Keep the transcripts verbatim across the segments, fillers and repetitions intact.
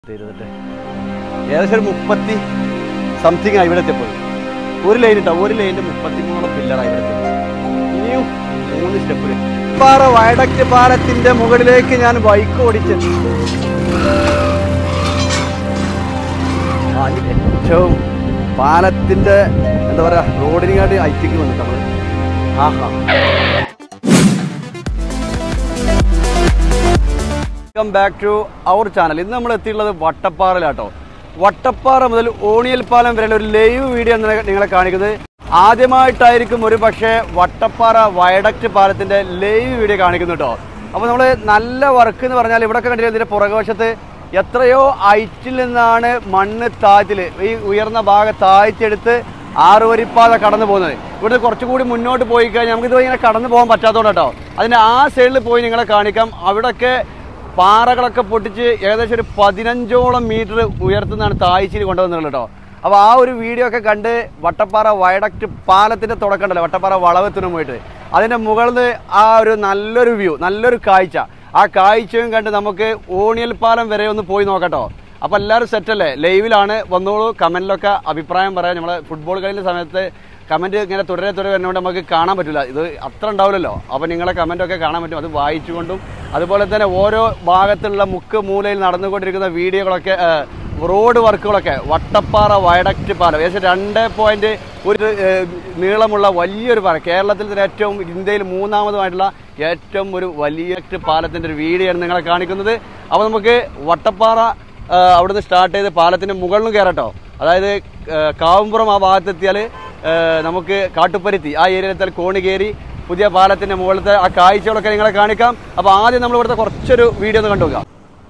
ഏകദേശം ഒരു മുപ്പത്തി സംതിങ് ആ ഇവിടെ എത്തിയപ്പോൾ ഒരു ലൈൻ ഇട്ടാ ഒരു ലൈനിന്റെ മുപ്പത്തിമൂന്നോളം പില്ലറായി ഇവിടെ ഇനിയും മൂന്ന് സ്റ്റെപ്പ്. പാറ വയഡക്റ്റ് പാലത്തിന്റെ മുകളിലേക്ക് ഞാൻ ബൈക്ക് ഓടിച്ചെത്തി. ഏറ്റവും പാലത്തിന്റെ എന്താ പറയാ റോഡിനെക്കാട്ടി ഐറ്റിക്ക് വന്നിട്ട് നമ്മള് ആഹാ. Welcome back to our channel. ഇന്ന് നമ്മൾ എത്തിയിട്ടുള്ളത് വട്ടപ്പാറയിലാട്ടോ. വട്ടപ്പാറ മുതൽ ഓണിയൽ പാലം വരെയുള്ള ഒരു ലൈവ് വീഡിയോ നിങ്ങളെ കാണിക്കുന്നത്. ആദ്യമായിട്ടായിരിക്കും ഒരു പക്ഷേ വട്ടപ്പാറ വയഡക്റ്റ് പാലത്തിന്റെ ലൈവ് വീഡിയോ കാണിക്കുന്നു കേട്ടോ. അപ്പോൾ നമ്മൾ നല്ല വർക്ക് എന്ന് പറഞ്ഞാൽ ഇവിടെ കണ്ടില്ല, ഇതിന്റെ പുറകുവശത്ത് എത്രയോ ഹൈറ്റിൽ നിന്നാണ് മണ്ണ് താഴ്ത്തിൽ ഈ ഉയർന്ന ഭാഗം താഴ്ത്തിയെടുത്ത് ആറുവരിപ്പാത കടന്നു പോകുന്നത്. ഇവിടുന്ന് കുറച്ചുകൂടി മുന്നോട്ട് പോയി കഴിഞ്ഞാൽ നമുക്കിത് ഇങ്ങനെ കടന്നു പോകാൻ പറ്റാത്തതുകൊണ്ട് കേട്ടോ. അതിൻ്റെ ആ സൈഡിൽ പോയി നിങ്ങളെ കാണിക്കാം. അവിടെയൊക്കെ പാറകളൊക്കെ പൊട്ടിച്ച് ഏകദേശം ഒരു പതിനഞ്ചോളം മീറ്റർ ഉയർത്തുന്നതാണ് താഴ്ചയിൽ കൊണ്ടുവന്നത് കേട്ടോ. അപ്പോൾ ആ ഒരു വീഡിയോ ഒക്കെ കണ്ട് വട്ടപ്പാറ വയഡക്റ്റ് പാലത്തിൻ്റെ തുടക്കം ഉണ്ടല്ലോ, വട്ടപ്പാറ വളവെത്തുന്നു പോയിട്ട് അതിൻ്റെ മുകളിൽ ആ ഒരു നല്ലൊരു വ്യൂ, നല്ലൊരു കാഴ്ച, ആ കാഴ്ചയും കണ്ട് നമുക്ക് ഓണിയൽ പാലം വരെ ഒന്ന് പോയി നോക്കട്ടോ. അപ്പോൾ എല്ലാവരും സെറ്റല്ലേ? ലൈവിലാണ്, വന്നോളൂ. കമൻറ്റിലൊക്കെ അഭിപ്രായം പറയാം. നമ്മളെ ഫുട്ബോൾ കളിയുടെ സമയത്ത് കമൻറ്റ് ഇങ്ങനെ തുടരെ തുടരെ വരുന്നതുകൊണ്ട് നമുക്ക് കാണാൻ പറ്റില്ല, ഇത് അത്ര ഉണ്ടാവില്ലല്ലോ. അപ്പോൾ നിങ്ങളെ കമൻറ്റൊക്കെ കാണാൻ പറ്റും, അത് വായിച്ചുകൊണ്ടും. അതുപോലെ തന്നെ ഓരോ ഭാഗത്തുള്ള മുക്ക് മൂലയിൽ നടന്നുകൊണ്ടിരിക്കുന്ന വീഡിയോകളൊക്കെ, റോഡ് വർക്കുകളൊക്കെ വട്ടപ്പാറ വയഡക്റ്റ് പാലം ഏകദേശം രണ്ട് പോയിൻറ്റ് ഒരു നീളമുള്ള വലിയൊരു പാലം, കേരളത്തിൽ തന്നെ ഏറ്റവും, ഇന്ത്യയിൽ മൂന്നാമതുമായിട്ടുള്ള ഏറ്റവും ഒരു വലിയ പാലത്തിൻ്റെ ഒരു വീഡിയോ ആണ് നിങ്ങളെ കാണിക്കുന്നത്. അപ്പോൾ നമുക്ക് വട്ടപ്പാറ അവിടുന്ന് സ്റ്റാർട്ട് ചെയ്ത് പാലത്തിൻ്റെ മുകളിലും കയറട്ടോ. അതായത് കാവുംപുറം ആ ഭാഗത്തെത്തിയാൽ നമുക്ക് കാട്ടുപരുത്തി ആ ഏരിയയിലെത്തിയാൽ കോണികേരി പുതിയ പാലത്തിൻ്റെ മുകളിലത്തെ ആ കാഴ്ചകളൊക്കെ നിങ്ങളെ കാണിക്കാം. അപ്പോൾ ആദ്യം നമ്മൾ ഇവിടുത്തെ കുറച്ചൊരു വീഡിയോ ഒന്ന് കണ്ടുനോക്കാം.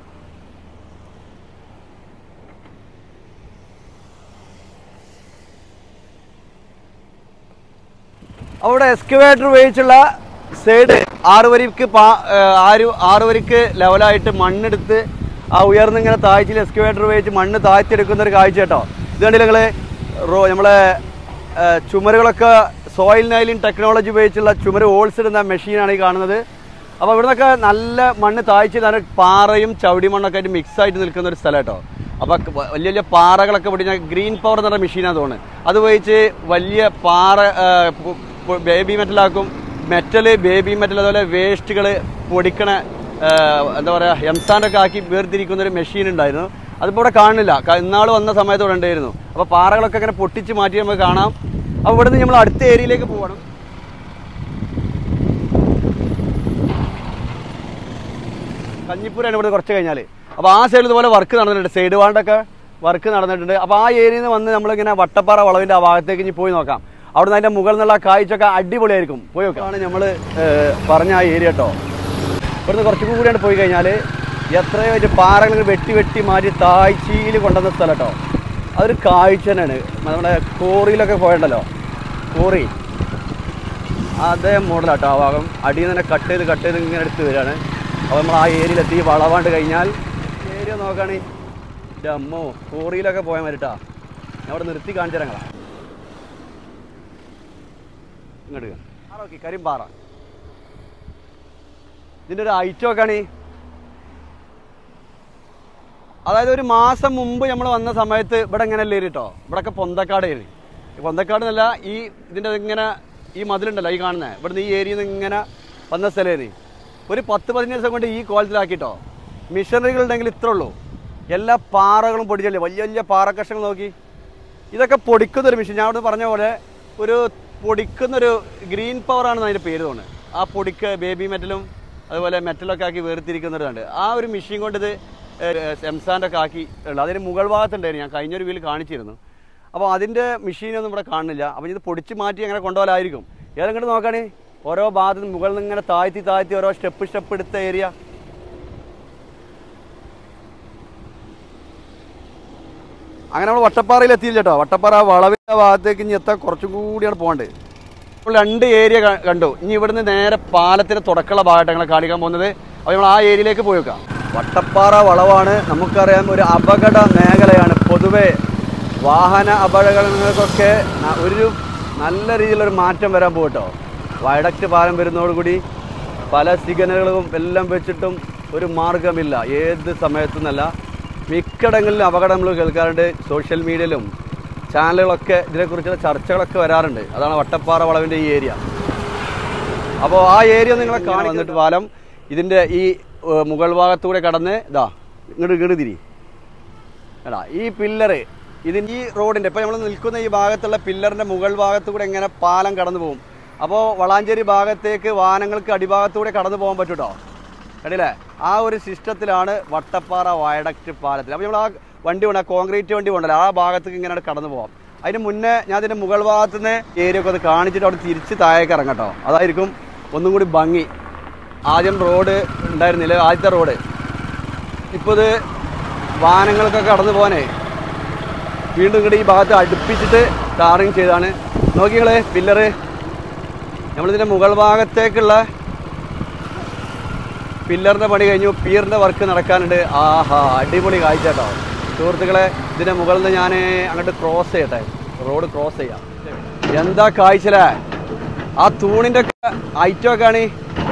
അവിടെ എക്സ്കവേറ്റർ ഉപയോഗിച്ചുള്ള സൈഡ് ആറുവരിക്ക് പാ ആറ് ആറുവരിക്ക് ലെവലായിട്ട് മണ്ണെടുത്ത് ആ ഉയർന്നിങ്ങനെ താഴ്ചയിൽ എക്സ്കവേറ്റർ ഉപയോഗിച്ച് മണ്ണ് താഴ്ത്തിയെടുക്കുന്ന ഒരു കാഴ്ച കേട്ടോ. ഇത് കണ്ടില്ല നിങ്ങൾ? റോ നമ്മളെ ചുമരുകളൊക്കെ സോയിൽ നൈലിംഗ് ടെക്നോളജി ഉപയോഗിച്ചുള്ള ചുമര് ഹോൾസ് ഇടുന്ന മെഷീനാണ് ഈ കാണുന്നത്. അപ്പോൾ ഇവിടെ നിന്നൊക്കെ നല്ല മണ്ണ് താഴ്ച നല്ല പാറയും ചവിടി മണ്ണൊക്കെ ആയിട്ട് മിക്സ് ആയിട്ട് നിൽക്കുന്ന ഒരു സ്ഥലം കേട്ടോ. അപ്പോൾ വലിയ വലിയ പാറകളൊക്കെ പൊടിഞ്ഞ ഗ്രീൻ പവർ എന്ന് പറഞ്ഞ മെഷീനാണ് തോന്നുന്നത്. അത് ഉപയോഗിച്ച് വലിയ പാറ ബേബി മെറ്റലാക്കും. മെറ്റല്, ബേബി മെറ്റൽ, അതുപോലെ വേസ്റ്റുകൾ പൊടിക്കണ എന്താ പറയുക എംസാൻഡൊക്കെ ആക്കി വേർതിരിക്കുന്നൊരു മെഷീൻ ഉണ്ടായിരുന്നു. അതിപ്പോൾ ഇവിടെ കാണുന്നില്ല, ഇന്നാൾ വന്ന സമയത്ത് ഇവിടെ ഉണ്ടായിരുന്നു. അപ്പോൾ പാറകളൊക്കെ ഇങ്ങനെ പൊട്ടിച്ച് മാറ്റി നമുക്ക് കാണാം. അപ്പോൾ ഇവിടെ നിന്ന് നമ്മൾ അടുത്ത ഏരിയയിലേക്ക് പോകണം. കഞ്ഞിപ്പൂരാണ് ഇവിടെ കുറച്ച് കഴിഞ്ഞാൽ. അപ്പോൾ ആ സൈഡിൽ ഇതുപോലെ വർക്ക് നടന്നിട്ടുണ്ട്, സൈഡ് വാണ്ടൊക്കെ വർക്ക് നടന്നിട്ടുണ്ട്. അപ്പോൾ ആ ഏരിയയിൽ നിന്ന് വന്ന് നമ്മളിങ്ങനെ വട്ടപ്പാറ വളവിൻ്റെ ആ ഭാഗത്തേക്ക് ഇനി പോയി നോക്കാം. അവിടെ നിന്ന് അതിൻ്റെ മുകളിൽ നിന്നുള്ള കാഴ്ചയൊക്കെ അടിപൊളിയായിരിക്കും. പോയി നോക്കാണ് നമ്മൾ പറഞ്ഞ ആ ഏരിയ കേട്ടോ. ഇവിടുന്ന് കുറച്ചും കൂടിയാണ് പോയി കഴിഞ്ഞാൽ എത്രയോ വലിയ പാറകൾ വെട്ടി വെട്ടി മാറ്റി താഴ്ചയിൽ കൊണ്ടുവന്ന സ്ഥലം കേട്ടോ. അതൊരു കാഴ്ച തന്നെയാണ്. നമ്മുടെ കോറിയിലൊക്കെ പോയണ്ടല്ലോ, കോറി അതേ മോഡലാട്ടോ ആ ഭാഗം. അടിയിൽ നിന്ന് തന്നെ കട്ട് ചെയ്ത് കട്ട് ചെയ്ത് ഇങ്ങനെ എടുത്ത് വരികയാണ്. അപ്പോൾ നമ്മൾ ആ ഏരിയയിലെത്തി വളവാണ്ട് കഴിഞ്ഞാൽ ഏരിയ നോക്കുകയാണ്. എൻ്റെ അമ്മോ, കോറിയിലൊക്കെ പോയാൽ മതിട്ടാ. ഞാൻ അവിടെ നിർത്തി കാണിച്ചു തരാം. ഇങ്ങോട്ട് ഓക്കെ, കരിമ്പാറ. ഇതിൻ്റെ ഒരു ഐറ്റം നോക്കുകയാണ്. അതായത് ഒരു മാസം മുമ്പ് നമ്മൾ വന്ന സമയത്ത് ഇവിടെ ഇങ്ങനെ അല്ലേ കേട്ടോ. ഇവിടെയൊക്കെ പൊന്തക്കാട് ഏരി, പൊന്തക്കാട് എന്നല്ല, ഈ ഇതിൻ്റെ ഇങ്ങനെ ഈ മതിലുണ്ടല്ലോ ഈ കാണുന്നത്, ഇവിടുന്ന് ഈ ഏരിയയിൽ നിന്ന് ഇങ്ങനെ വന്ന സ്ഥലമാണ്. ഒരു പത്ത് പതിനഞ്ച് ദിവസം കൊണ്ട് ഈ കോലത്തിലാക്കിട്ടോ. മിഷനറികൾ ഉണ്ടെങ്കിൽ ഇത്ര ഉള്ളൂ. എല്ലാ പാറകളും പൊടിച്ചല്ലേ, വലിയ വലിയ പാറക്കഷ്ണങ്ങൾ നോക്കി. ഇതൊക്കെ പൊടിക്കുന്നൊരു മെഷീൻ. ഞാൻ അവിടെ പറഞ്ഞ പോലെ ഒരു പൊടിക്കുന്നൊരു ഗ്രീൻ പവറാണെന്ന് അതിൻ്റെ പേര് തോന്നുന്നത്. ആ പൊടിക്ക് ബേബി മെറ്റലും അതുപോലെ മെറ്റലൊക്കെ ആക്കി വേർതിരിക്കുന്നതുണ്ട്. ആ ഒരു മെഷീൻ കൊണ്ട് ഇത് എംസാൻഡൊക്കെ ആക്കി ഉള്ളത്. അതിന് മുകൾ ഭാഗത്തുണ്ടായിരുന്നു, ഞാൻ കഴിഞ്ഞൊരു വീട്ടിൽ കാണിച്ചിരുന്നു. അപ്പോൾ അതിൻ്റെ മെഷീനൊന്നും ഇവിടെ കാണുന്നില്ല. അപ്പോൾ ഇത് പൊടിച്ച് മാറ്റി അങ്ങനെ കൊണ്ടുപോകാനായിരിക്കും. ഏതെങ്കിലും നോക്കുകയാണെ ഓരോ ഭാഗത്തും മുകളിൽ നിന്ന് ഇങ്ങനെ താഴ്ത്തി താഴ്ത്തി ഓരോ സ്റ്റെപ്പ് സ്റ്റെപ്പ് എടുത്ത ഏരിയ. അങ്ങനെ നമ്മൾ വട്ടപ്പാറയിൽ എത്തിയില്ല കേട്ടോ. വട്ടപ്പാറ വളവിൻ്റെ ഭാഗത്തേക്ക് ഇനി എത്താൻ കുറച്ചും കൂടിയാണ് പോകേണ്ടത്. ഇപ്പോൾ രണ്ട് ഏരിയ കണ്ടു. ഇനി ഇവിടുന്ന് നേരെ പാലത്തിൻ്റെ തുടക്കമുള്ള ഭാഗമായിട്ട് ഞങ്ങൾ കാണിക്കാൻ പോകുന്നത്. അപ്പോൾ നമ്മൾ ആ ഏരിയയിലേക്ക് പോയി വെക്കാം. വട്ടപ്പാറ വളവാണ്, നമുക്കറിയാം ഒരു അപകട മേഖലയാണ്. പൊതുവെ വാഹന അപകടങ്ങൾക്കൊക്കെ ഒരു നല്ല രീതിയിലൊരു മാറ്റം വരാൻ പോകട്ടോ. വയഡക്റ്റ് പാലം വരുന്നതോടുകൂടി പല സിഗ്നലുകളും എല്ലാം വെച്ചിട്ടും ഒരു മാർഗമില്ല, ഏത് സമയത്തുനിന്നല്ല മിക്കയിടങ്ങളിലും അപകടം നമ്മൾ കേൾക്കാറുണ്ട്. സോഷ്യൽ മീഡിയയിലും ചാനലുകളൊക്കെ ഇതിനെക്കുറിച്ചുള്ള ചർച്ചകളൊക്കെ വരാറുണ്ട്. അതാണ് വട്ടപ്പാറ വളവിൻ്റെ ഈ ഏരിയ. അപ്പോൾ ആ ഏരിയ നിങ്ങളെ കാണാൻ വന്നിട്ട് പാലം ഇതിൻ്റെ ഈ മുകൾ ഭാഗത്തൂടെ കടന്ന് ഇതാ ഇങ്ങോട്ട് ഇങ്ങോട്ട് തിരി എടാ ഈ പില്ലറ് ഇതിന് ഈ റോഡിൻ്റെ ഇപ്പോൾ നമ്മൾ നിൽക്കുന്ന ഈ ഭാഗത്തുള്ള പില്ലറിൻ്റെ മുകൾ ഭാഗത്തൂടെ എങ്ങനെ പാലം കടന്നു പോകും. അപ്പോൾ വളാഞ്ചേരി ഭാഗത്തേക്ക് വാഹനങ്ങൾക്ക് അടിഭാഗത്തൂടെ കടന്നു പോകാൻ പറ്റും കേട്ടോ. കണ്ടില്ലേ? ആ ഒരു സിസ്റ്റത്തിലാണ് വട്ടപ്പാറ വയഡക്റ്റ് പാലത്തിൽ. അപ്പോൾ നമ്മൾ ആ വണ്ടി വേണം, കോൺക്രീറ്റ് വണ്ടി വേണ്ടല്ലോ, ആ ഭാഗത്തേക്ക് ഇങ്ങനെ കടന്നു പോകാം. അതിന് മുന്നേ ഞാൻ ഇതിൻ്റെ മുകൾ ഭാഗത്തു നിന്ന് ഏരിയ ഒക്കെ ഒന്ന് കാണിച്ചിട്ട് അവിടെ തിരിച്ച് താഴേക്ക് ഇറങ്ങാം കേട്ടോ. അതായിരിക്കും ഒന്നും കൂടി ഭംഗി. ആദ്യം റോഡ് ഉണ്ടായിരുന്നില്ല, ആദ്യത്തെ റോഡ്. ഇപ്പോൾ ഇത് വാഹനങ്ങൾക്കൊക്കെ കടന്നു പോകാനേ വീണ്ടും ഇങ്ങോട്ട് ഈ ഭാഗത്ത് അടുപ്പിച്ചിട്ട് ടാറിങ് ചെയ്താണ്. നോക്കികള് പില്ലറ് നമ്മളിതിൻ്റെ മുകൾ ഭാഗത്തേക്കുള്ള പില്ലറിൻ്റെ പണി കഴിഞ്ഞു. പിയറിൻ്റെ വർക്ക് നടക്കാനുണ്ട്. ആഹാ അടിപൊളി കാഴ്ച കേട്ടോ സുഹൃത്തുക്കളെ. ഇതിൻ്റെ മുകളിൽ നിന്ന് ഞാൻ അങ്ങോട്ട് ക്രോസ് ചെയ്യട്ടെ, റോഡ് ക്രോസ് ചെയ്യാം. എന്താ കാഴ്ചല്ലേ! ആ തൂണിൻ്റെ ഹൈറ്റൊക്കെ ആണ്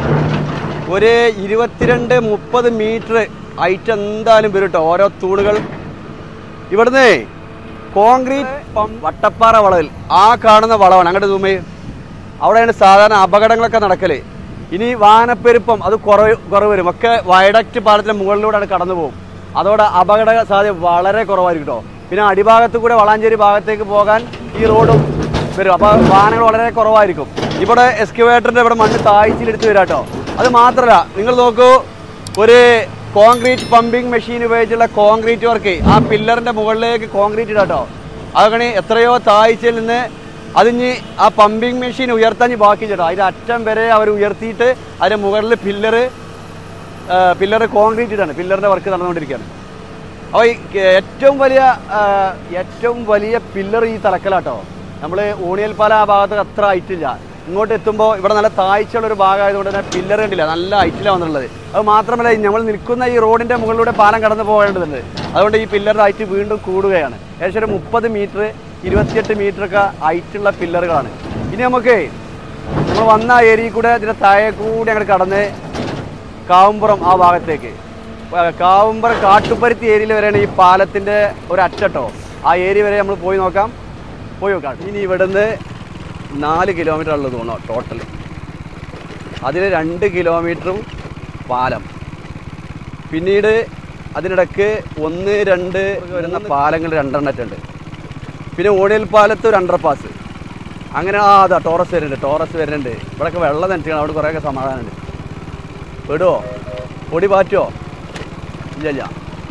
ഒരു ഇരുപത്തിരണ്ട് മുപ്പത് മീറ്റർ ഹൈറ്റ് എന്തായാലും വരും കേട്ടോ ഓരോ തൂണുകൾ. ഇവിടുന്ന് കോൺക്രീറ്റ് വട്ടപ്പാറ വളവിൽ ആ കാണുന്ന വളവാണ്. അങ്ങോട്ട് തൂമേ അവിടെയാണ് സാധാരണ അപകടങ്ങളൊക്കെ നടക്കല്. ഇനി വാഹനപ്പെരുപ്പം അത് കുറവ് കുറവ് വരും. ഒക്കെ വയഡക്റ്റ് പാലത്തിൻ്റെ മുകളിലൂടെയാണ് കടന്നു പോകും. അതോടെ അപകട സാധ്യത വളരെ കുറവായിരിക്കും കേട്ടോ. പിന്നെ അടിഭാഗത്ത് കൂടെ വളാഞ്ചേരി ഭാഗത്തേക്ക് പോകാൻ ഈ റോഡും വരും. അപ്പോൾ വാഹനങ്ങൾ വളരെ കുറവായിരിക്കും. ഇവിടെ എക്സ്കവേറ്ററിൻ്റെ ഇവിടെ മണ്ണ് താഴ്ചയിലെടുത്ത് വരാം കേട്ടോ. അത് മാത്രമല്ല നിങ്ങൾ നോക്കൂ, ഒരു കോൺക്രീറ്റ് പമ്പിങ് മെഷീൻ ഉപയോഗിച്ചുള്ള കോൺക്രീറ്റ് വർക്ക് ആ പില്ലറിൻ്റെ മുകളിലേക്ക് കോൺക്രീറ്റ് ഇടാം കേട്ടോ. അതൊക്കെ എത്രയോ താഴ്ചയിൽ നിന്ന് അതിന് ആ പമ്പിങ് മെഷീൻ ഉയർത്താൻ ബാക്കി ചേട്ടോ. അതിൻ്റെ അറ്റം വരെ അവർ ഉയർത്തിയിട്ട് അതിൻ്റെ മുകളിൽ പില്ലറ് പില്ലറ് കോൺക്രീറ്റ് ഇടാണ്. പില്ലറിൻ്റെ വർക്ക് നടന്നുകൊണ്ടിരിക്കുകയാണ്. അപ്പോൾ ഈ ഏറ്റവും വലിയ ഏറ്റവും വലിയ പില്ലർ ഈ തലക്കലാട്ടോ. നമ്മൾ ഊണിയൽ പാലം ആ ഭാഗത്ത് അത്ര ഹൈറ്റില്ല. ഇങ്ങോട്ട് എത്തുമ്പോൾ ഇവിടെ നല്ല താഴ്ചയുള്ളൊരു ഭാഗമായതുകൊണ്ട് തന്നെ പില്ലർ കണ്ടില്ല, നല്ല ഹൈറ്റിലാണ് വന്നിട്ടുള്ളത്. അത് മാത്രമല്ല നമ്മൾ നിൽക്കുന്ന ഈ റോഡിൻ്റെ മുകളിലൂടെ പാലം കടന്നു പോകേണ്ടതുണ്ട്. അതുകൊണ്ട് ഈ പില്ലറിൻ്റെ ഹൈറ്റ് വീണ്ടും കൂടുകയാണ്. ഏകദേശം ഒരു മുപ്പത് മീറ്റർ ഇരുപത്തിയെട്ട് മീറ്ററൊക്കെ ഹൈറ്റുള്ള പില്ലറുകളാണ്. ഇനി നമുക്ക് നമ്മൾ വന്ന ഏരിയയിൽ കൂടെ ഇതിൻ്റെ താഴെ കൂടി അങ്ങോട്ട് കടന്ന് കാവുമ്പുറം ആ ഭാഗത്തേക്ക്, കാവുമ്പുറം കാട്ടുപരുത്തി ഏരിയയിൽ വരെയാണ് ഈ പാലത്തിൻ്റെ ഒരു അറ്റട്ടോ. ആ ഏരിയ വരെ നമ്മൾ പോയി നോക്കാം, പോയി നോക്കാം. ഇനി ഇവിടുന്ന് നാല് കിലോമീറ്റർ ഉള്ളത് തോന്നുന്നു ടോട്ടൽ. അതിൽ രണ്ട് കിലോമീറ്ററും പാലം, പിന്നീട് അതിനിടയ്ക്ക് ഒന്ന് രണ്ട് വരുന്ന പാലങ്ങൾ രണ്ടെണ്ണറ്റുണ്ട്. പിന്നെ ഓടിയൽ പാലത്ത് ഒരു അണ്ടർപാസ്. അങ്ങനെ ആ അതാ ടോറസ് വരുന്നുണ്ട്, ടോറസ് വരുന്നുണ്ട്. ഇവിടെയൊക്കെ വെള്ളം നനച്ചാണ്, അവിടെ കുറേയൊക്കെ സമാധാനമുണ്ട്. വിടുമോ? പൊടി പാറ്റുമോ? ഇല്ല ഇല്ല.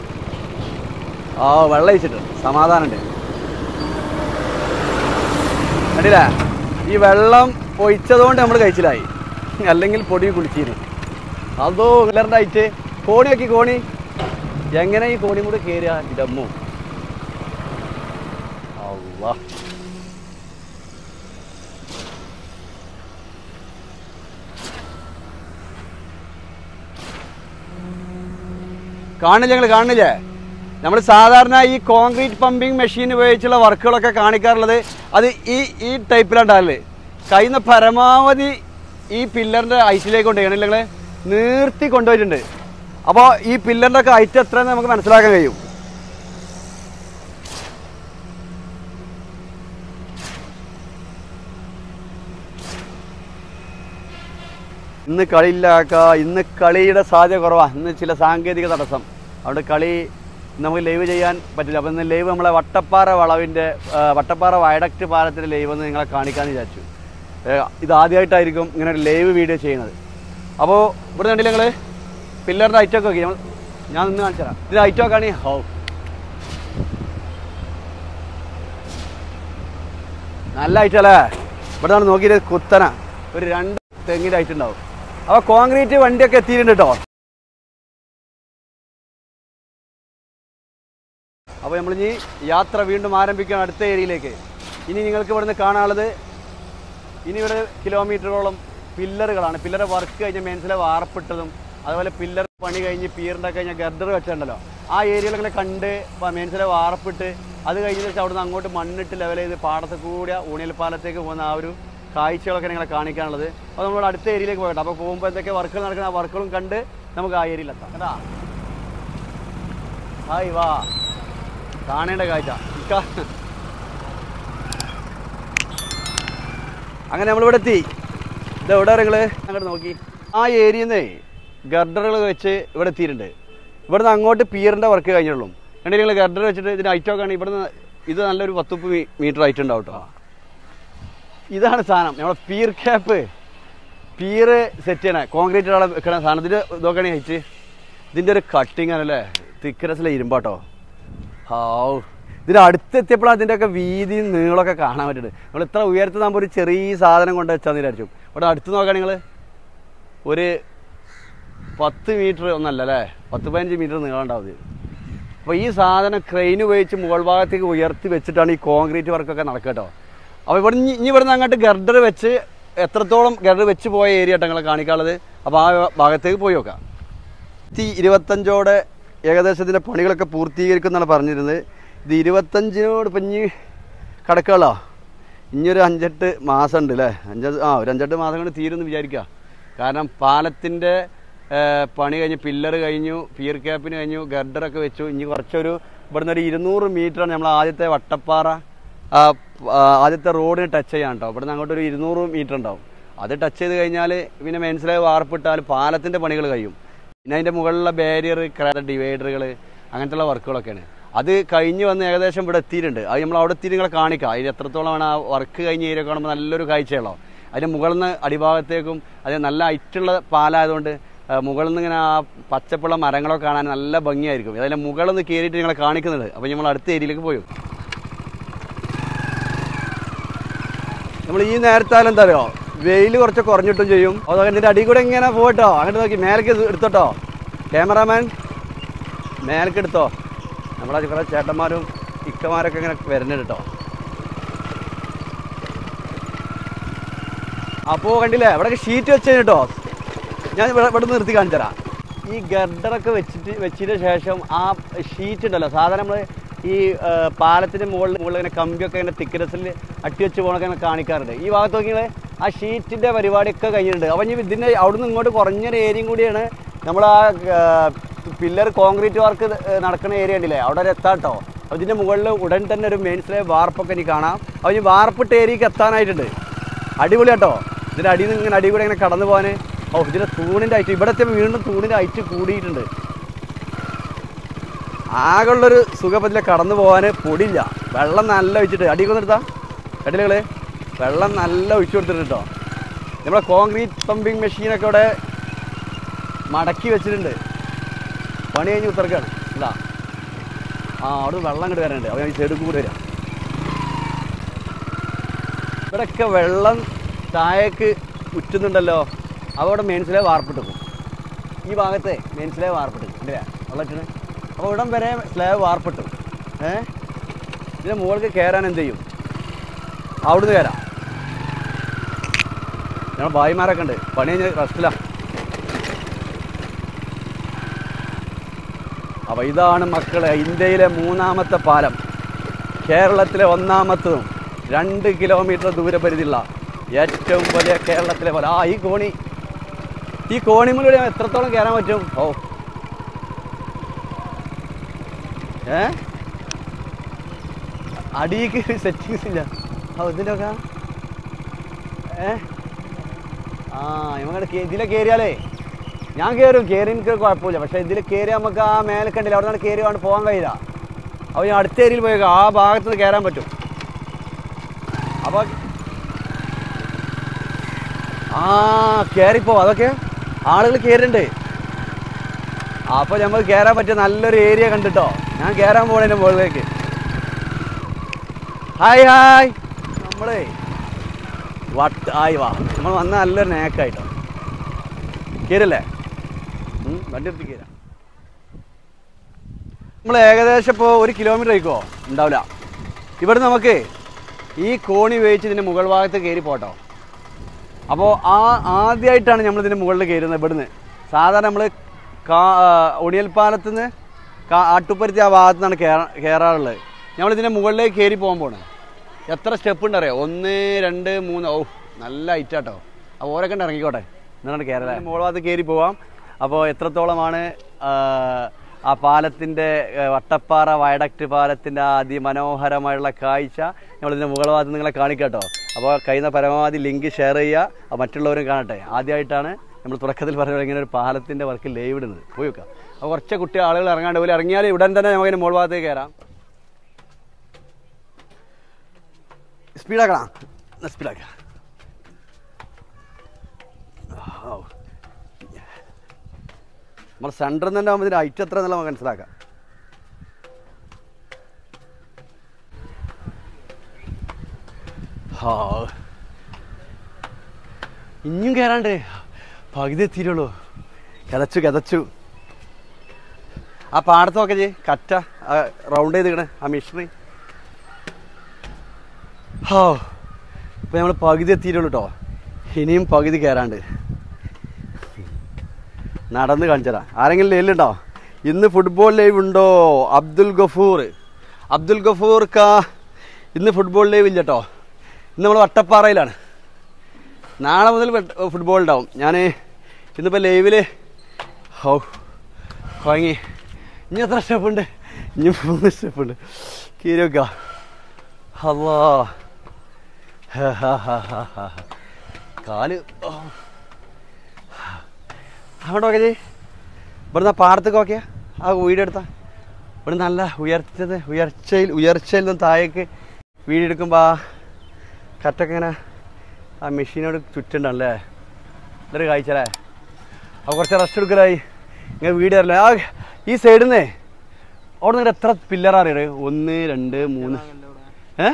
ആ വെള്ളം ഒഴിച്ചിട്ട് സമാധാനമുണ്ട്. കണ്ടില്ലേ? ഈ വെള്ളം ഒഴിച്ചതുകൊണ്ട് നമ്മൾ കഴിച്ചിലായി, അല്ലെങ്കിൽ പൊടി കുളിച്ചിരുന്നു. അതോ പില്ലറിൻ്റെ ആയിട്ട് കോണി നോക്കി, കോണി എങ്ങനെ ഈ കോണി കൂടെ കയറുക ഇടമ്മോ. അള്ളാ, കാണില്ല, ഞങ്ങൾ കാണില്ലേ? നമ്മൾ സാധാരണ ഈ കോൺക്രീറ്റ് പമ്പിങ് മെഷീൻ ഉപയോഗിച്ചുള്ള വർക്കുകളൊക്കെ കാണിക്കാറുള്ളത് അത് ഈ ഈ ടൈപ്പിലുണ്ടാവില്ലേ. കഴിയുന്ന പരമാവധി ഈ പില്ലറിൻ്റെ ഹൈറ്റിലേക്ക് കൊണ്ടുപോയി ഞങ്ങൾ നീർത്തി കൊണ്ടുപോയിട്ടുണ്ട്. അപ്പോൾ ഈ പില്ലറിൻ്റെ ഒക്കെ ഹൈറ്റ് എത്രയെന്ന് നമുക്ക് മനസ്സിലാക്കാൻ കഴിയും. ഇന്ന് കളിയില്ലാക്ക, ഇന്ന് കളിയുടെ സാധ്യത കുറവാണ്. ഇന്ന് ചില സാങ്കേതിക തടസ്സം, അവിടെ കളി നമുക്ക് ലൈവ് ചെയ്യാൻ പറ്റില്ല. അപ്പോൾ ഇന്ന് ലൈവ് നമ്മളെ വട്ടപ്പാറ വളവിൻ്റെ വട്ടപ്പാറ വയഡക്റ്റ് പാലത്തിൻ്റെ ലൈവ് ഒന്ന് നിങ്ങളെ കാണിക്കാമെന്ന് വിചാരിച്ചു. ഇതാദ്യമായിട്ടായിരിക്കും ഇങ്ങനെ ഒരു ലൈവ് വീഡിയോ ചെയ്യുന്നത്. അപ്പോൾ ഇവിടെ കണ്ടില്ല നിങ്ങൾ പില്ലറിൻ്റെ ഹൈറ്റൊക്കെ നോക്കി, ഞാൻ നിന്ന് കാണിച്ചു തരാം. ഇത് ഹൈറ്റൊക്കെ ആണ്. ഹോ, നല്ല ഹൈറ്റല്ലേ? ഇവിടെ നിന്ന് നോക്കിയിട്ട് കുത്തന ഒരു രണ്ട് തെങ്ങിൻ്റെ ഹൈറ്റ് ഉണ്ടാവും. അപ്പോൾ കോൺക്രീറ്റ് വണ്ടിയൊക്കെ എത്തിയിട്ടുണ്ട് കേട്ടോ. അപ്പോൾ നമ്മളിനി യാത്ര വീണ്ടും ആരംഭിക്കുകയാണ് അടുത്ത ഏരിയയിലേക്ക്. ഇനി നിങ്ങൾക്ക് ഇവിടുന്ന് കാണാനുള്ളത് ഇനി ഇവിടെ കിലോമീറ്ററോളം പില്ലറുകളാണ്. പില്ലർ വർക്ക് കഴിഞ്ഞ് മെയിൻസിലെ വാർപ്പിട്ടതും അതുപോലെ പില്ലർ പണി കഴിഞ്ഞ് പിയറിൻ്റെ കഴിഞ്ഞ ഗർഡർ വെച്ചിട്ടുണ്ടല്ലോ, ആ ഏരിയകളൊക്കെ കണ്ട് മെയിൻസിലെ വാർപ്പിട്ട് അത് കഴിഞ്ഞ ശേഷം അവിടുന്ന് അങ്ങോട്ട് മണ്ണിട്ട് ലെവൽ ചെയ്ത് പാടത്ത് കൂടിയ ഊണിയൽ പാലത്തേക്ക് പോകുന്ന ആ ഒരു കാഴ്ചകളൊക്കെ നിങ്ങളെ കാണിക്കാനുള്ളത്. അപ്പോൾ നമ്മൾ അടുത്ത ഏരിയയിലേക്ക് പോകട്ടെ. അപ്പോൾ പോകുമ്പോൾ എന്തൊക്കെ വർക്കുകൾ നടക്കുന്ന ആ വർക്കുകളും കണ്ട് നമുക്ക് ആ ഏരിയയിലെത്താം കേട്ടോ. ഹായ് വാ കാണേണ്ട കാഴ്ച. അങ്ങനെ നമ്മളിവിടെ എത്തി. ഇത് എവിടെ നിങ്ങൾ അങ്ങോട്ട് നോക്കി ആ ഏരിയന്നേ ഗർഡറുകൾ വെച്ച് ഇവിടെ എത്തിയിട്ടുണ്ട്. ഇവിടുന്ന് അങ്ങോട്ട് പിയറിൻ്റെ വർക്ക് കഴിഞ്ഞുള്ളൂ. കണ്ടിട്ട് നിങ്ങൾ ഗർഡർ വെച്ചിട്ട് ഇതിന് ഹൈറ്റൊക്കെ ആണ് ഇവിടുന്ന്. ഇത് നല്ലൊരു പത്ത് മുപ്പത് മീറ്റർ ഹൈറ്റ് ഉണ്ടാവും കേട്ടോ. ഇതാണ് സാധനം നമ്മളെ പിയർ ക്യാപ്പ്. പിയർ സെറ്റ് ചെയ്യണേ കോൺക്രീറ്റ് അവിടെ വെക്കണ സാധനത്തിൻ്റെ ഇതൊക്കെയാണ് ഹൈറ്റ്. ഇതിൻ്റെ ഒരു കട്ടിങ് ആണല്ലേ തിക്നെസ്സിലെ ഇരുമ്പാട്ടോ. ഹാവ് ഇതിൻ്റെ അടുത്തെത്തിയപ്പോഴാണ് അതിൻ്റെയൊക്കെ വീതിയും നീളമൊക്കെ കാണാൻ പറ്റുന്നത്. നമ്മൾ ഇത്ര ഉയരത്തിൽ നമ്മൾ ഒരു ചെറിയ സാധനം കൊണ്ട് വെച്ചാൽ വിചാരിച്ചു. ഇവിടെ അടുത്ത് നോക്കാൻ നിങ്ങൾ ഒരു പത്ത് മീറ്റർ ഒന്നല്ല അല്ലേ പത്ത് പതിനഞ്ച് മീറ്റർ നീളം ഉണ്ടാവും. അപ്പോൾ ഈ സാധനം ക്രെയിൻ ഉപയോഗിച്ച് മുകൾ ഭാഗത്തേക്ക് ഉയർത്തി വെച്ചിട്ടാണ് ഈ കോൺക്രീറ്റ് വർക്കൊക്കെ നടക്കുക കേട്ടോ. അപ്പോൾ ഇവിടെ ഇനി ഇവിടുന്ന് അങ്ങോട്ട് ഗർഡർ വെച്ച് എത്രത്തോളം ഗർഡർ വെച്ച് പോയ ഏരിയ ആട്ടോ നിങ്ങളെ കാണിക്കാനുള്ളത്. അപ്പോൾ ആ ഭാഗത്തേക്ക് പോയി നോക്കാം. ഈ ഇരുപത്തഞ്ചോടെ ഏകദേശം ഇതിൻ്റെ പണികളൊക്കെ പൂർത്തീകരിക്കുമെന്നാണ് പറഞ്ഞിരുന്നത്. ഇത് ഇരുപത്തഞ്ചിനോട് ഇപ്പം ഇനി കിടക്കുകയുള്ളോ. ഇനിയൊരു അഞ്ചെട്ട് മാസം ഉണ്ട് അല്ലേ. അഞ്ച് ആ ഒരു അഞ്ചെട്ട് മാസം കൊണ്ട് തീരുമെന്ന് വിചാരിക്കുക. കാരണം പാലത്തിൻ്റെ പണി കഴിഞ്ഞു, പില്ലർ കഴിഞ്ഞു, പിയർ ക്യാപ്പിന് കഴിഞ്ഞു, ഗർഡറൊക്കെ വെച്ചു. ഇനി കുറച്ചൊരു ഇവിടുന്ന് ഒരു ഇരുന്നൂറ് മീറ്ററാണ് നമ്മൾ ആദ്യത്തെ വട്ടപ്പാറ ആദ്യത്തെ റോഡിന് ടച്ച് ചെയ്യാൻ കേട്ടോ. ഇവിടുന്ന് അങ്ങോട്ടൊരു ഇരുന്നൂറ് മീറ്റർ ഉണ്ടാവും. അത് ടച്ച് ചെയ്ത് കഴിഞ്ഞാൽ പിന്നെ മനസ്സിലായി വാർപ്പിട്ടാൽ പാലത്തിൻ്റെ പണികൾ കഴിയും. പിന്നെ അതിൻ്റെ മുകളിലുള്ള ബാരിയർ ഡിവൈഡറുകൾ അങ്ങനത്തെയുള്ള വർക്കുകളൊക്കെയാണ്. അത് കഴിഞ്ഞ് വന്ന് ഏകദേശം ഇവിടെ എത്തിയിട്ടുണ്ട്. അത് നമ്മൾ അവിടെ എത്തി നിങ്ങളെ കാണിക്കാം. അതിന് എത്രത്തോളമാണ് ആ വർക്ക് കഴിഞ്ഞ് ഏരിയ കാണുമ്പോൾ നല്ലൊരു കാഴ്ചയുള്ളൂ. അതിൻ്റെ മുകളിൽ നിന്ന് അടിഭാഗത്തേക്കും അത് നല്ല ഹൈറ്റുള്ള പാലായതുകൊണ്ട് മുകളിൽ നിന്ന് ഇങ്ങനെ ആ പച്ചപ്പുള്ള മരങ്ങളൊക്കെ കാണാൻ നല്ല ഭംഗിയായിരിക്കും. അതിൻ്റെ മുകളിൽ നിന്ന് കയറിയിട്ട് നിങ്ങളെ കാണിക്കുന്നുണ്ട്. അപ്പോൾ നമ്മൾ അടുത്ത ഏരിയയിലേക്ക് പോയി. നമ്മൾ ഈ നേരത്താലും എന്താ പറയുക വെയിൽ കുറച്ച് കുറഞ്ഞിട്ടും ചെയ്യും. അതൊക്കെ ഇതിൻ്റെ അടി കൂടെ ഇങ്ങനെ പോകട്ടോ. അങ്ങോട്ട് നോക്കി മേലേക്ക് എടുത്തോട്ടോ ക്യാമറാമാൻ, മേലേക്ക് എടുത്തോ. നമ്മളെ കുറേ ചേട്ടന്മാരും ഇക്കമാരൊക്കെ ഇങ്ങനെ വരുന്നുണ്ട് കേട്ടോ. അപ്പോൾ കണ്ടില്ലേ ഇവിടെയൊക്കെ ഷീറ്റ് വെച്ച് കേട്ടോ. ഞാൻ ഇവിടെ ഇവിടെ നിർത്തി കാണിച്ചു തരാം. ഈ ഗർഡറൊക്കെ വെച്ചിട്ട് വെച്ചതിന് ശേഷം ആ ഷീറ്റ് ഉണ്ടല്ലോ സാധാരണ നമ്മൾ ഈ പാലത്തിൻ്റെ മുകളിൽ മുകളിൽ ഇങ്ങനെ കമ്പിയൊക്കെ ഇങ്ങനെ തിക്നെസ്സിൽ അട്ടി വെച്ച് പോകണൊക്കെ ഇങ്ങനെ കാണിക്കാറുണ്ട്. ഈ ഭാഗത്ത് നോക്കിയാൽ ആ ഷീറ്റിൻ്റെ പരിപാടിയൊക്കെ കഴിഞ്ഞിട്ടുണ്ട്. അപ്പം ഇനി ഇതിൻ്റെ അവിടുന്ന് ഇങ്ങോട്ട് കുറഞ്ഞൊരു ഏരിയയും കൂടിയാണ് നമ്മൾ ആ പില്ലർ കോൺക്രീറ്റ് വർക്ക് നടക്കുന്ന ഏരിയ ഉണ്ടല്ലേ അവിടെ ഒരു എത്താട്ടോ. അപ്പോൾ ഇതിൻ്റെ മുകളിൽ ഉടൻ തന്നെ ഒരു മെയിൻ സ്ലേ വാർപ്പൊക്കെ എനിക്ക് കാണാം. അപ്പോൾ ഇനി വാർപ്പിട്ട് ഏരിയക്ക് എത്താനായിട്ടുണ്ട്. അടിപൊളി കേട്ടോ. ഇതിൻ്റെ അടിയിൽ നിന്ന് ഇങ്ങനെ അടി കൂടെ ഇങ്ങനെ കടന്നു പോകാൻ. ഓ ഇതിൻ്റെ തൂണിൻ്റെ ഹൈറ്റ് ഇവിടത്തെ വീണ്ടും തൂണിൻ്റെ ഹൈറ്റ് കൂടിയിട്ടുണ്ട്. ആകെയുള്ളൊരു സുഖപ്പത്തിലെ കടന്നു പോകാൻ പൊടിയില്ല. വെള്ളം നല്ല ഒഴിച്ചിട്ട് അടിയൊക്കെ നിർത്താം കട്ടിലുകൾ വെള്ളം നല്ല ഒഴിച്ചു കൊടുത്തിട്ടുണ്ട് കേട്ടോ. നമ്മളെ കോൺക്രീറ്റ് പമ്പിങ് മെഷീനൊക്കെ ഇവിടെ മടക്കി വെച്ചിട്ടുണ്ട്. പണി കഴിഞ്ഞ് ഉത്തർക്കാണ് അല്ല. ആ അവിടെ വെള്ളം ഇങ്ങോട്ട് വരാനുണ്ട്. അപ്പോൾ ഈ സൈഡിൽ കൂടെ വരാം. ഇവിടെയൊക്കെ വെള്ളം താഴേക്ക് ഉറ്റുന്നുണ്ടല്ലോ. അപ്പോൾ അവിടെ മെയിൻസിലെ വാർപ്പിട്ടുക്കും. ഈ ഭാഗത്തെ മെയിൻസിലെ വാർപ്പിട്ടും അല്ലേ വെള്ളത്തിന്. അപ്പോൾ ഇവിടം വരെ സ്ലാബ് വാർപ്പിട്ടും. ഏ ഇതിൻ്റെ മുകളിലേക്ക് കയറാൻ എന്ത് ചെയ്യും അവിടുന്ന് കയറാം. ഞങ്ങൾ ഭായിമാരൊക്കെ ഉണ്ട് പണി കഴിഞ്ഞ് റെസ്റ്റിലാണ്. അപ്പോൾ ഇതാണ് മക്കളെ ഇന്ത്യയിലെ മൂന്നാമത്തെ പാലം, കേരളത്തിലെ ഒന്നാമത്തതും രണ്ട് കിലോമീറ്റർ ദൂരപരിധിയുള്ള ഏറ്റവും വലിയ കേരളത്തിലെ പാലം. ആ ഈ കോണി ഈ കോണിമൂലൂടെ എത്രത്തോളം കയറാൻ പറ്റും. ഓ ഏ അടിക്ക് സെറ്റിങ്സ് ഇല്ല. ഓ ഇതിലൊക്കെ ഏ ആ ഇവങ്ങടെ ഇതിലെ കയറിയാലേ ഞാൻ കയറും. കയറി എനിക്ക് കുഴപ്പമില്ല. പക്ഷേ ഇതിൽ കയറി നമുക്ക് ആ മേലെ കണ്ടില്ല അവിടെ നിന്ന് കയറി കൊണ്ട് പോകാൻ കഴിയില്ല. അപ്പോൾ ഞാൻ അടുത്ത ഏരിയയിൽ പോയേക്കാം. ആ ഭാഗത്ത് നിന്ന് കയറാൻ പറ്റും. അപ്പോൾ ആ കയറിപ്പോ അതൊക്കെ ആളുകൾ കയറുന്നുണ്ട്. അപ്പോൾ നമുക്ക് കയറാൻ പറ്റിയ നല്ലൊരു ഏരിയ കണ്ടിട്ടോ. ഞാൻ കയറാൻ പോകണതിൻ്റെ മുകളിലേക്ക്. ഹായ് ഹായ് നമ്മളേ വട്ട് ആയി വാ നമ്മൾ വന്ന നല്ലൊരു നേക്കായിട്ടോ. കയറില്ലേ വണ്ടി എടുത്ത് കയറാം. നമ്മൾ ഏകദേശം ഇപ്പോൾ ഒരു കിലോമീറ്റർ ആയിക്കോ ഉണ്ടാവില്ല. ഇവിടെ നമുക്ക് ഈ കോണി ഉപയോഗിച്ച് ഇതിൻ്റെ മുകൾ ഭാഗത്ത് കയറി പോട്ടോ. അപ്പോൾ ആ ആദ്യമായിട്ടാണ് നമ്മളിതിൻ്റെ മുകളിൽ കയറുന്നത്. ഇവിടുന്ന് സാധാരണ നമ്മൾ കാ ഒണിയൽപ്പാലത്ത് നിന്ന് കാ ആട്ടുപ്പരുത്തി ആ ഭാഗത്തു നിന്നാണ് കയറാ കയറാറുള്ളത്. നമ്മളിതിൻ്റെ മുകളിലേക്ക് കയറി പോകാൻ പോകണം. എത്ര സ്റ്റെപ്പ് ഉണ്ടറിയോ? ഒന്ന് രണ്ട് മൂന്ന്. ഓ നല്ല ഹൈറ്റാട്ടോ. അപ്പോൾ ഓരൊക്കെ ഉണ്ട് ഇറങ്ങിക്കോട്ടെ എന്നിട്ട് കയറാൻ മുകൾ ഭാഗത്ത് കയറി പോവാം. അപ്പോൾ എത്രത്തോളമാണ് ആ പാലത്തിൻ്റെ വട്ടപ്പാറ വയഡക്റ്റ് പാലത്തിൻ്റെ അതിമനോഹരമായുള്ള കാഴ്ച നമ്മളിതിൻ്റെ മുകൾ ഭാഗത്ത് നിങ്ങളെ കാണിക്കട്ടോ. അപ്പോൾ കഴിയുന്ന പരമാവധി ലിങ്ക് ഷെയർ ചെയ്യുക, മറ്റുള്ളവരും കാണട്ടെ. ആദ്യമായിട്ടാണ് നമ്മൾ തുടക്കത്തിൽ പറഞ്ഞത് ഇങ്ങനെ ഒരു പാലത്തിൻ്റെ വർക്ക് ലൈവ് ഇടുന്നത്. പോയി വെക്കാം. അപ്പോൾ കുറച്ച് കുട്ടി ആളുകൾ ഇറങ്ങാണ്ട് പോലെ ഇറങ്ങിയാൽ ഉടൻ തന്നെ നമുക്കിങ്ങനെ മുകൾ ഭാഗത്തേക്ക് കയറാം. സ്പീഡാക്കണം, സ്പീഡാക്കാം. നമ്മൾ സെൻറ്ററിൽ നിന്ന് തന്നെ ആകുമ്പോൾ ഇതിൻ്റെ ഹൈറ്റ് എത്ര എന്നുള്ള നമുക്ക് മനസ്സിലാക്കാം. ഹാ ഇനിയും കയറാണ്ട് പകുതി എത്തിയിട്ടുള്ളൂ. കിതച്ചു കിതച്ചു. ആ പാടത്ത് നോക്കെ ചെയ്യ്, കറ്റ റൗണ്ട് ചെയ്തിക്കണേ ആ മിഷണറി. ഹാ ഇപ്പം നമ്മൾ പകുതി എത്തിയിട്ടുള്ളൂ കേട്ടോ. ഇനിയും പകുതി കയറാണ്ട്. നടന്ന് കാണിച്ചതാ. ആരെങ്കിലും ലൈവിലുണ്ടോ? ഇന്ന് ഫുട്ബോൾ ലൈവ് ഉണ്ടോ? അബ്ദുൽ ഗഫൂർ അബ്ദുൽ ഗഫൂർ കാ ഇന്ന് ഫുട്ബോൾ ലൈവ് ഇല്ല കേട്ടോ. ഇന്ന് നമ്മൾ വട്ടപ്പാറയിലാണ്. നാളെ മുതൽ ഫുട്ബോൾ ഉണ്ടാവും. ഞാൻ ഇന്നിപ്പോൾ ലൈവിൽ ഹൗ വാങ്ങി. ഇനി എത്ര സ്റ്റെപ്പുണ്ട്? ഇനി മൂന്ന് സ്റ്റെപ്പുണ്ട്. കീരക്ക അല്ലാ കാല് അങ്ങോട്ട് നോക്കിയാ ചെയ്. ഇവിടുന്ന് പാടത്തേക്ക് നോക്കിയാ ആ വീഡിയോ എടുത്താൽ ഇവിടെ നല്ല ഉയർച്ചത് ഉയർച്ചയിൽ ഉയർച്ചയിൽ നിന്ന് താഴേക്ക് വീഡിയോ എടുക്കുമ്പോൾ ആ കറ്റൊക്കെ ഇങ്ങനെ ആ മെഷീനോട് ചുറ്റുണ്ടല്ലേ. ഇതൊരു കാഴ്ചല്ലേ. അപ്പോൾ കുറച്ച് റെസ്റ്റ് എടുക്കലായി ഇങ്ങനെ വീഡിയോ അറിയില്ല. ആ ഈ സൈഡിൽ നിന്നേ അവിടെ നിന്ന് എത്ര പില്ലറാ അറിയത്? ഒന്ന് രണ്ട് മൂന്ന് ഏ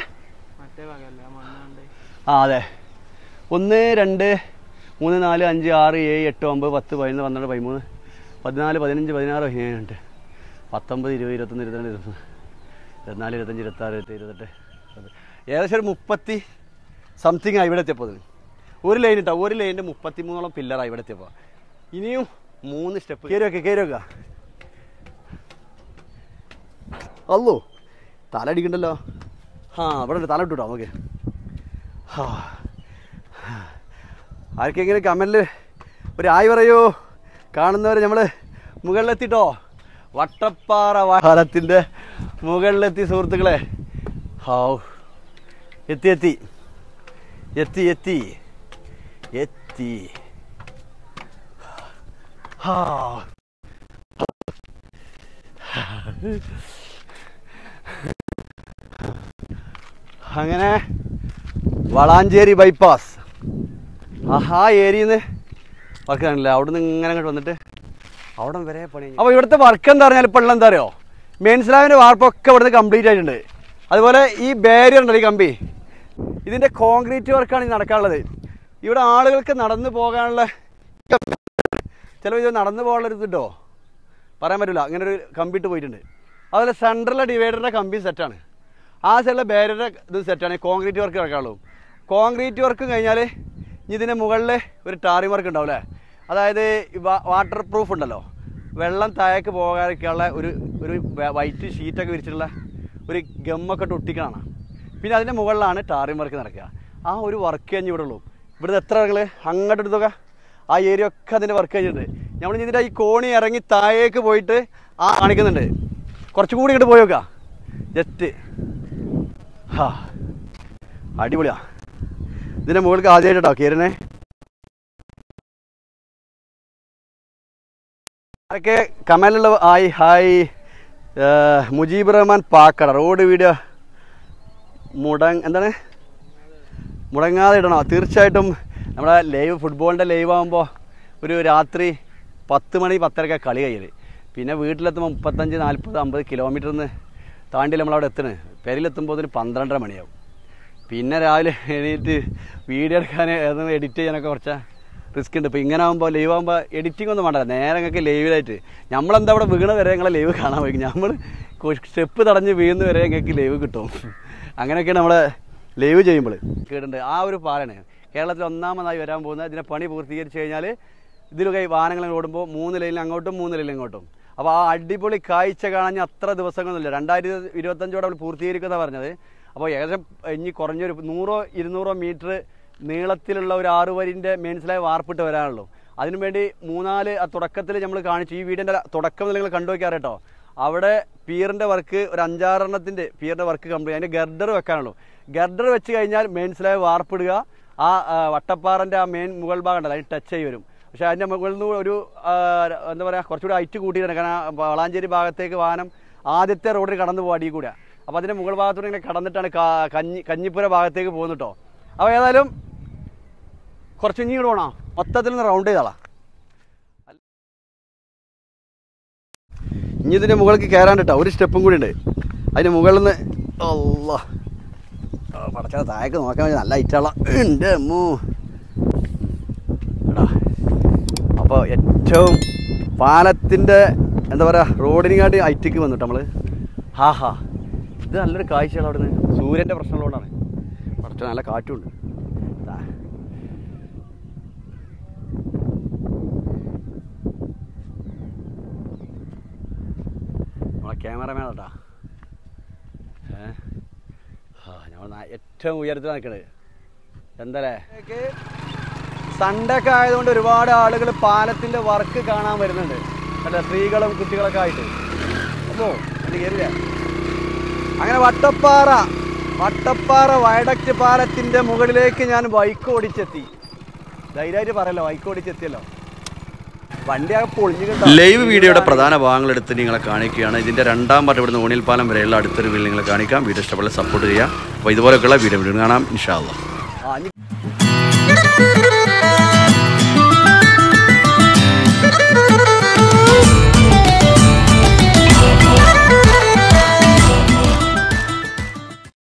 ആ അതെ ഒന്ന് രണ്ട് മൂന്ന് നാല് അഞ്ച് ആറ് ഏഴ് എട്ട് ഒമ്പത് പത്ത് പതിനൊന്ന് പന്ത്രണ്ട് പതിമൂന്ന് പതിനാല് പതിനഞ്ച് പതിനാറ് പതിനേഴ് പത്തൊമ്പത് ഇരുപത് ഇരുപത്തൊന്ന് ഇരുപത്തിരണ്ട് ഇരുപത്തൊന്ന് ഇരുപത്തിനാല് ഇരുപത്തഞ്ച് ഇരുപത്താറ് ഇരുപത്തി ഇരുപത്തെട്ട് ഏകദേശം ഒരു മുപ്പത്തി സംതിങ് ആയി ഇവിടെ എത്തിയപ്പോൾ. ഒരു ലൈൻ ഇട്ടാ ഒരു ലൈനിൻ്റെ മുപ്പത്തി മൂന്നോളം പില്ലറായി ഇവിടെ എത്തിയപ്പോൾ. ഇനിയും മൂന്ന് സ്റ്റെപ്പ് കയറി വെക്കുക കയറി വെക്കുക. അല്ലോ തല അടിക്കണ്ടല്ലോ. ആ അവിടെ ഉണ്ട്, തല ഇട്ടുട്ടോ നമുക്ക്. ആ ആർക്കെങ്കിലും കമൻറ്റിൽ ഒരു ആയി പറയൂ. കാണുന്നവർ നമ്മൾ മുകളിലെത്തിട്ടോ. വട്ടപ്പാറ പാലത്തിൻ്റെ മുകളിലെത്തി സുഹൃത്തുക്കളെ. ഹാവ് എത്തി എത്തി എത്തി എത്തി എത്തി ഹാ അങ്ങനെ വളാഞ്ചേരി ബൈപ്പാസ് ആ ഏരിയയിൽ നിന്ന് വർക്ക് കാണില്ല. അവിടെ നിന്ന് ഇങ്ങനെ അങ്ങോട്ട് വന്നിട്ട് അവിടെ വരെ പണി. അപ്പോൾ ഇവിടുത്തെ വർക്ക് എന്താ പറഞ്ഞാൽ ഇപ്പോൾ ഉള്ള എന്താ അറിയോ, മെയിൻ സ്ലാബിൻ്റെ വാർപ്പൊക്കെ ഇവിടുന്ന് കംപ്ലീറ്റ് ആയിട്ടുണ്ട്. അതുപോലെ ഈ ബാരിയർ ഉണ്ടല്ലോ ഈ കമ്പി, ഇതിൻ്റെ കോൺക്രീറ്റ് വർക്കാണ് ഈ നടക്കാനുള്ളത്. ഇവിടെ ആളുകൾക്ക് നടന്നു പോകാനുള്ള ചിലപ്പോൾ ഇത് നടന്നു പോകാനുള്ള ഒരു ഇതുണ്ടോ പറയാൻ പറ്റില്ല. അങ്ങനെ ഒരു കമ്പി ഇട്ട് പോയിട്ടുണ്ട്. അതുപോലെ സെൻട്രലിലെ ഡിവൈഡറിൻ്റെ കമ്പി സെറ്റാണ്. ആ സൈഡിലെ ബാരിയറിൻ്റെ ഇത് സെറ്റാണ്. കോൺക്രീറ്റ് വർക്ക് നടക്കാനുള്ളൂ. കോൺക്രീറ്റ് വർക്ക് കഴിഞ്ഞാൽ ഇതിൻ്റെ മുകളിൽ ഒരു ടാറിംഗ് വർക്ക് ഉണ്ടാവും അല്ലേ. അതായത് വാട്ടർ പ്രൂഫ് ഉണ്ടല്ലോ, വെള്ളം താഴേക്ക് പോകാനൊക്കെയുള്ള ഒരു ഒരു വൈറ്റ് ഷീറ്റൊക്കെ വിരിച്ചിട്ടുള്ള ഒരു ഗമ്മൊക്കെ ഇട്ട് ഒട്ടിക്കണമാണ്. പിന്നെ അതിൻ്റെ മുകളിലാണ് ടാറിംഗ് വർക്ക് നടക്കുക. ആ ഒരു വർക്ക് കഴിഞ്ഞ് ഇവിടെ ഉള്ളൂ. ഇവിടുന്ന് എത്ര ആളുകൾ അങ്ങോട്ട് എടുത്തൊക്കെ ആ ഏരിയ ഒക്കെ അതിൻ്റെ വർക്ക് കഴിഞ്ഞിട്ടുണ്ട്. നമ്മൾ ഇതിൻ്റെ ഈ കോണി ഇറങ്ങി താഴേക്ക് പോയിട്ട് ആ കാണിക്കുന്നുണ്ട്. കുറച്ചും കൂടി ഇങ്ങോട്ട് പോയി നോക്കാം ജസ്റ്റ്. ഹാ അടിപൊളിയാ. ഇതിൻ്റെ മുകളിൽ ആദ്യമായിട്ടോ കയറണേ. ആരൊക്കെ കമലുള്ള ഹായ് ഹായ്. മുജീബ് റഹ്മാൻ പാക്കട റോഡ് വീഡിയോ മുടങ് എന്താണ് മുടങ്ങാതെ ഇടണോ? തീർച്ചയായിട്ടും നമ്മുടെ ലൈവ് ഫുട്ബോളിൻ്റെ ലൈവ് ആകുമ്പോൾ ഒരു രാത്രി പത്ത് മണി പത്തരക്ക കളി കഴിയൽ. പിന്നെ വീട്ടിലെത്തുമ്പോൾ മുപ്പത്തഞ്ച് നാൽപ്പത് അമ്പത് കിലോമീറ്ററിന്ന് താണ്ടി നമ്മളവിടെ എത്തണേ. പെരയിലെത്തുമ്പോൾ ഒരു പന്ത്രണ്ടര മണിയാവും. പിന്നെ രാവിലെ എണീറ്റ് വീഡിയോ എടുക്കാൻ ഏതൊന്നും എഡിറ്റ് ചെയ്യാനൊക്കെ കുറച്ച് റിസ്ക് ഉണ്ട്. ഇപ്പോൾ ഇങ്ങനെ ആകുമ്പോൾ ലൈവ് ആകുമ്പോൾ എഡിറ്റിംഗ് ഒന്നും വേണ്ട. നേരെ ഞങ്ങൾക്ക് ലൈവിലായിട്ട് നമ്മളെന്താ അവിടെ വീണ വരെ ഞങ്ങളെ ലൈവ് കാണാൻ പോയി. നമ്മൾ സ്റ്റെപ്പ് തടഞ്ഞ് വീഴുന്ന വരെ ഞങ്ങൾക്ക് ലൈവ് കിട്ടും. അങ്ങനെയൊക്കെയാണ് നമ്മളെ ലൈവ് ചെയ്യുമ്പോൾ കേട്ടിട്ടുണ്ട്. ആ ഒരു പാലാണ് കേരളത്തിൽ ഒന്നാമതായി വരാൻ പോകുന്നത്. ഇതിനെ പണി പൂർത്തീകരിച്ച് കഴിഞ്ഞാൽ ഇതിലൊക്കെ വാഹനങ്ങൾ ഓടുമ്പോൾ മൂന്ന് ലൈനിൽ അങ്ങോട്ടും മൂന്ന് ലൈനിൽ ഇങ്ങോട്ടും. അപ്പോൾ ആ അടിപൊളി കാഴ്ച കാണാൻ അത്ര ദിവസങ്ങളൊന്നുമില്ല. രണ്ടായിരത്തി ഇരുപത്തഞ്ചോടെ അവർ പൂർത്തീകരിക്കുന്നതാണ് പറഞ്ഞത്. അപ്പോൾ ഏകദേശം ഇനി കുറഞ്ഞൊരു നൂറോ ഇരുന്നൂറോ മീറ്റർ നീളത്തിലുള്ള ഒരു ആറ് വരിൻ്റെ മെയിൻസിലായി വാർപ്പിട്ട് വരാനുള്ളൂ. അതിനുവേണ്ടി മൂന്നാല് ആ തുടക്കത്തിൽ നമ്മൾ കാണിച്ചു. ഈ വീടിൻ്റെ തുടക്കം നിങ്ങൾ കണ്ടു വയ്ക്കാറ് കേട്ടോ. അവിടെ പിയറിൻ്റെ വർക്ക് ഒരു അഞ്ചാറെണ്ണത്തിൻ്റെ പിയറിൻ്റെ വർക്ക് കംപ്ലീറ്റ്. അതിൻ്റെ ഗർഡർ വെക്കാനുള്ളൂ. ഗർഡർ വെച്ച് കഴിഞ്ഞാൽ മെയിൻ സ്ലാബ് വാർപ്പിടുക. ആ വട്ടപ്പാറൻ്റെ ആ മെയിൻ മുകൾ ഭാഗം ഉണ്ടല്ലോ അതിന് ടച്ച് ചെയ്ത് വരും. പക്ഷേ അതിൻ്റെ മുകളിൽ നിന്ന് ഒരു എന്താ പറയുക കുറച്ചുകൂടി ഹൈറ്റ് കൂട്ടിയിട്ടുണ്ട്. കാരണം വളാഞ്ചേരി ഭാഗത്തേക്ക് വാഹനം ആദ്യത്തെ റോഡിൽ കടന്നു പോകുക അടിയിൽ കൂടെ. അപ്പോൾ അതിൻ്റെ മുകൾ ഭാഗത്തോടെ ഇങ്ങനെ കടന്നിട്ടാണ് കഞ്ഞി കഞ്ഞിപ്പുര ഭാഗത്തേക്ക് പോകുന്നത് കേട്ടോ. അപ്പോൾ ഏതായാലും കുറച്ച് ഇനി ഇങ്ങോട്ട് പോകണം. മൊത്തത്തിൽ നിന്ന് റൗണ്ട് ചെയ്താളാ. ഇനി ഇതിൻ്റെ മുകളിലേക്ക് കയറാൻ കേട്ടോ ഒരു സ്റ്റെപ്പും കൂടി ഉണ്ട്. അതിൻ്റെ മുകളിൽ നിന്ന് അല്ലാ പടച്ചാൽ താഴേക്ക് നോക്കാൻ വേണ്ടി നല്ല ഹൈറ്റാളാ ഉണ്ട് അമ്മൂ എടാ. അപ്പോൾ ഏറ്റവും പാലത്തിൻ്റെ എന്താ പറയുക റോഡിനെക്കാട്ടി ഹൈറ്റേക്ക് വന്നിട്ട് നമ്മൾ ഹാ ഹാ ഇത് നല്ലൊരു കാഴ്ചയാണ്. അവിടെ നിന്ന് സൂര്യൻ്റെ പ്രശ്നമുള്ളതുകൊണ്ടാണ്. പടച്ചാൽ നല്ല കാറ്റുണ്ട്. നമ്മളെ ക്യാമറമാൻ കേട്ടാ. ഏ ആ ഞങ്ങൾ ഏറ്റവും ഉയരത്തിൽ നിൽക്കണത് എന്തല്ലേ. സൺഡേ ഒക്കെ ആയതുകൊണ്ട് ഒരുപാട് ആളുകൾ പാലത്തിൻ്റെ വർക്ക് കാണാൻ വരുന്നുണ്ട്. അല്ല സ്ത്രീകളും കുട്ടികളൊക്കെ ആയിട്ട്. അപ്പോൾ അത് കയറില്ല. അങ്ങനെ വട്ടപ്പാറ വട്ടപ്പാറ വയഡക്റ്റ് പാലത്തിൻ്റെ മുകളിലേക്ക് ഞാൻ ബൈക്ക് ഓടിച്ചെത്തി. ധൈര്യമായിട്ട് പറയല്ലോ ബൈക്ക് ഓടിച്ചെത്തിയല്ലോ. വണ്ടിയാകെ പൊളിഞ്ഞു. ലൈവ് വീഡിയോയുടെ പ്രധാന ഭാഗങ്ങളെടുത്ത് നിങ്ങളെ കാണിക്കുകയാണ്. ഇതിൻ്റെ രണ്ടാം പാർട്ട് ഇവിടുന്ന് ഓണിയൽ പാലം വരെയുള്ള അടുത്തൊരു വീഡിയോ നിങ്ങളെ കാണിക്കാം. വീഡിയോ ഇഷ്ടപ്പെട്ടാൽ സപ്പോർട്ട് ചെയ്യുക. അപ്പോൾ ഇതുപോലെയൊക്കെയുള്ള വീഡിയോ വീഡിയോ കാണാം ഇൻഷാ അല്ലാഹ്.